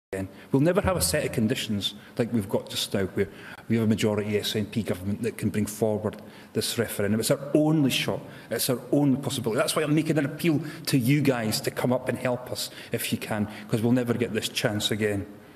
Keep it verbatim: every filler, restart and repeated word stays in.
again. We'll never have a set of conditions like we've got just now, where we have a majority S N P government that can bring forward this referendum. It's our only shot. It's our only possibility. That's why I'm making an appeal to you guys to come up and help us if you can, because we'll never get this chance again.